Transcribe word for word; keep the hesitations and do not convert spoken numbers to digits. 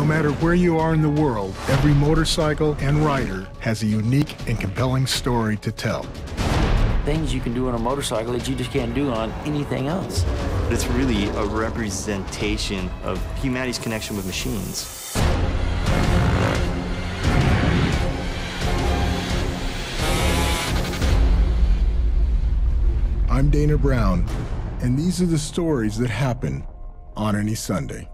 No matter where you are in the world, every motorcycle and rider has a unique and compelling story to tell. Things you can do on a motorcycle that you just can't do on anything else. It's really a representation of humanity's connection with machines. I'm Dana Brown, and these are the stories that happen on any Sunday.